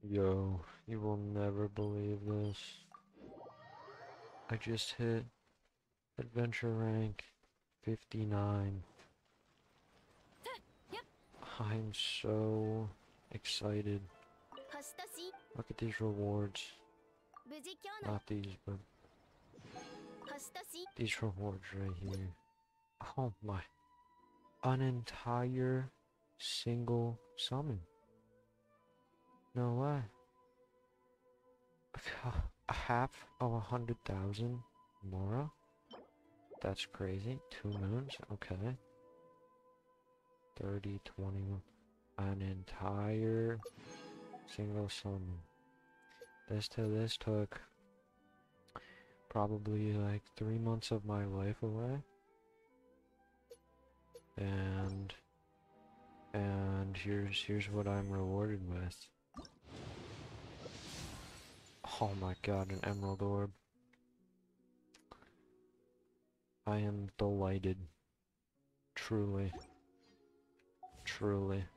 Yo, you will never believe this. I just hit adventure rank 59. I'm so excited. Look at these rewards. Not these, but these rewards right here. Oh my. An entire single summon. No way. A half of 100,000 Mora? That's crazy. 2 moons? Okay. 30, 21. An entire single summon. This took probably like 3 months of my life away. And here's what I'm rewarded with. Oh my god, an emerald orb. I am delighted. Truly. Truly.